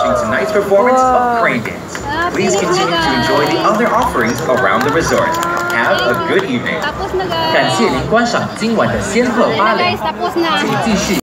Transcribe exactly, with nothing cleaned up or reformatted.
watching tonight's performance of crane dance. Please continue to enjoy the other offerings around the resort. Have a good evening. 感谢您观赏今晚的仙鹤芭蕾，请继续。